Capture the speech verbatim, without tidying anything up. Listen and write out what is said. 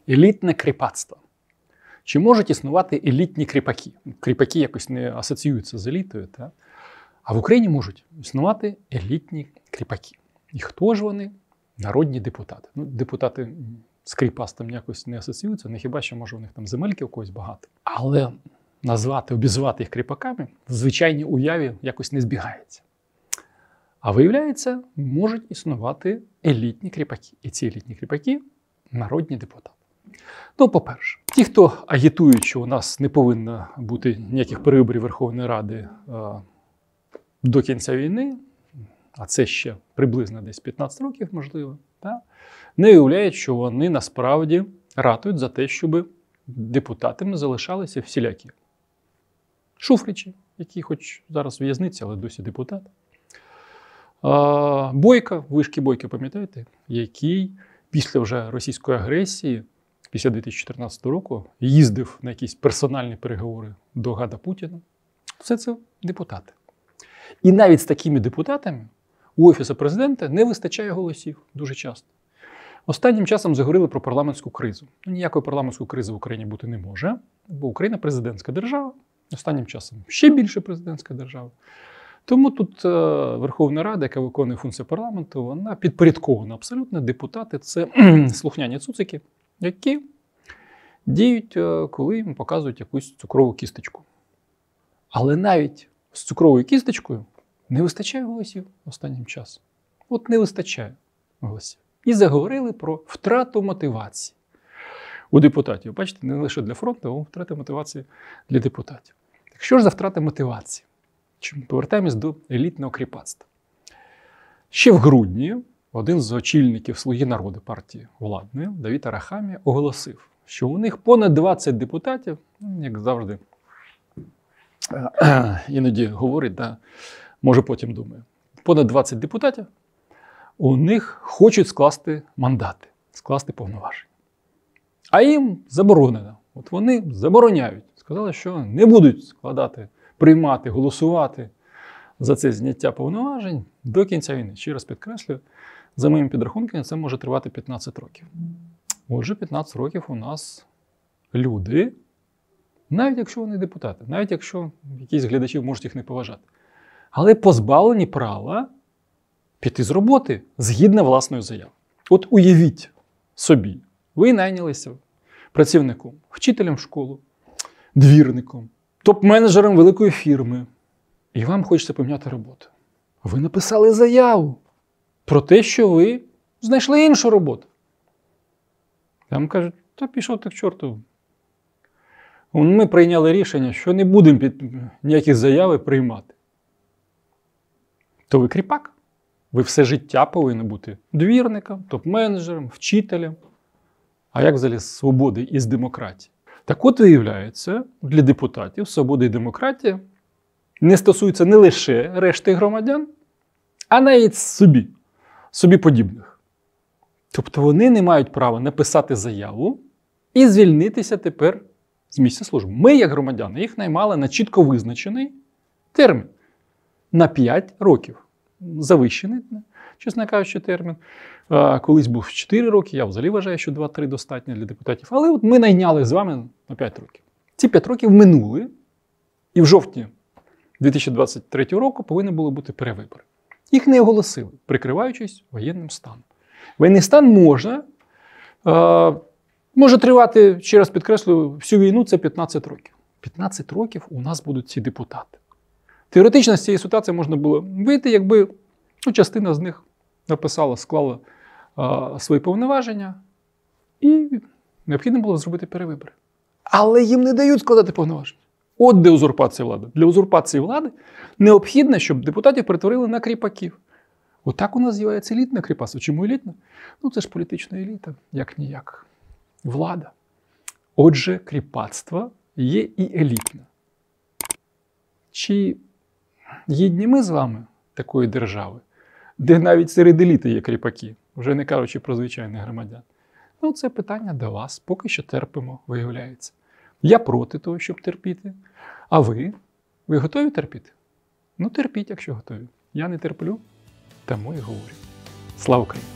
Елітне кріпацтво. Чи можуть існувати елітні кріпаки? Кріпаки якось не асоціюються з елітою, та? А в Україні можуть існувати елітні кріпаки. І хто ж вони? Народні депутати. Ну, депутати з кріпацтвом якось не асоціюються, не хіба що, може, у них там земельки у когось багато. Але назвати, обізвати їх кріпаками в звичайній уяві якось не збігається. А виявляється, можуть існувати елітні кріпаки. І ці елітні кріпаки – народні депутати. Ну, по-перше, ті, хто агітують, що у нас не повинно бути ніяких перевиборів Верховної Ради а, до кінця війни, а це ще приблизно десь п'ятнадцять років, можливо, та, не уявляють, що вони насправді ратують за те, щоб депутатами залишалися всілякі Шуфричі, які хоч зараз в'язниці, але досі депутати. А, Бойко, вишки Бойко, пам'ятаєте, який після вже російської агресії, після дві тисячі чотирнадцятого року, їздив на якісь персональні переговори до гада Путіна. Все це депутати. І навіть з такими депутатами у Офісу президента не вистачає голосів дуже часто. Останнім часом заговорили про парламентську кризу. Ну, ніякої парламентської кризи в Україні бути не може, бо Україна президентська держава. Останнім часом ще більше президентська держава. Тому тут е, Верховна Рада, яка виконує функцію парламенту, вона підпорядкована абсолютно. Депутати – це слухняні цуцики, які діють, е, коли їм показують якусь цукрову кісточку. Але навіть з цукровою кісточкою не вистачає голосів останнім часом. От не вистачає голосів. І заговорили про втрату мотивації у депутатів. Бачите, не лише для фронту, а втрата мотивації для депутатів. Так що ж за втрата мотивації? Повертаємось до елітного кріпацтва. Ще в грудні один з очільників «Слуги народу» партії владної, Давид Арахамія, оголосив, що у них понад двадцять депутатів, як завжди, іноді говорить, да, може потім думає, понад двадцять депутатів у них хочуть скласти мандати, скласти повноваження. А їм заборонено. От вони забороняють. Сказали, що не будуть складати, приймати, голосувати за це зняття повноважень до кінця війни. Ще раз підкреслюю, за моїм підрахунком, це може тривати п'ятнадцять років. Отже, п'ятнадцять років у нас люди, навіть якщо вони депутати, навіть якщо якісь глядачі можуть їх не поважати, але позбавлені права піти з роботи згідно власної заяви. От уявіть собі, ви найнялися працівником, вчителем в школу, двірником, топ-менеджером великої фірми, і вам хочеться поміняти роботу. Ви написали заяву про те, що ви знайшли іншу роботу. Там кажуть, та пішов ти к чорту. Ми прийняли рішення, що не будемо під ніяких заяви приймати. То ви кріпак. Ви все життя повинні бути двірником, топ-менеджером, вчителем. А як взагалі з свободи і з демократії? Так от, виявляється, для депутатів свобода і демократія не стосуються не лише решти громадян, а навіть собі, собі подібних. Тобто вони не мають права написати заяву і звільнитися тепер з місця служби. Ми, як громадяни, їх наймали на чітко визначений термін. На п'ять років. Завищений, чесно кажучи, термін. Колись був чотири роки, я взагалі вважаю, що два-три достатньо для депутатів. Але от ми найняли з вами на п'ять років. Ці п'ять років минули, і в жовтні дві тисячі двадцять третього року повинні були бути перевибори. Їх не оголосили, прикриваючись воєнним станом. Воєнний стан може, е, може тривати, ще раз підкреслюю, всю війну – це п'ятнадцять років. п'ятнадцять років у нас будуть ці депутати. Теоретично з цієї ситуації можна було вийти, якби ну, частина з них написала, склала а, свої повноваження, і необхідно було зробити перевибори. Але їм не дають складати повноваження. От де узурпація влади. Для узурпації влади необхідно, щоб депутатів перетворили на кріпаків. Отак у нас з'являється елітне кріпацтво. Чому елітне? Ну це ж політична еліта, як-ніяк. Влада. Отже, кріпацтво є і елітне. Чи гідні ми з вами такої держави, де навіть серед еліти є кріпаки, вже не кажучи про звичайних громадян? Ну, це питання до вас. Поки що терпимо, виявляється. Я проти того, щоб терпіти. А ви? Ви готові терпіти? Ну, терпіть, якщо готові. Я не терплю, тому і говорю. Слава Україні!